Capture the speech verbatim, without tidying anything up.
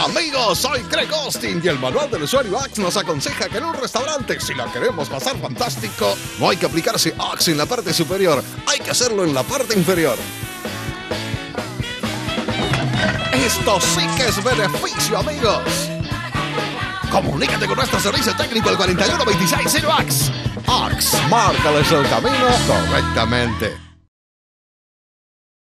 Amigos, soy Greg Austin y el manual del usuario Axe nos aconseja que en un restaurante, si la queremos pasar fantástico, no hay que aplicarse Axe en la parte superior, hay que hacerlo en la parte inferior. Esto sí que es beneficio, amigos. Comunícate con nuestro servicio técnico al cuarenta y uno veintiséis cero Axe. Axe, márcales el camino correctamente.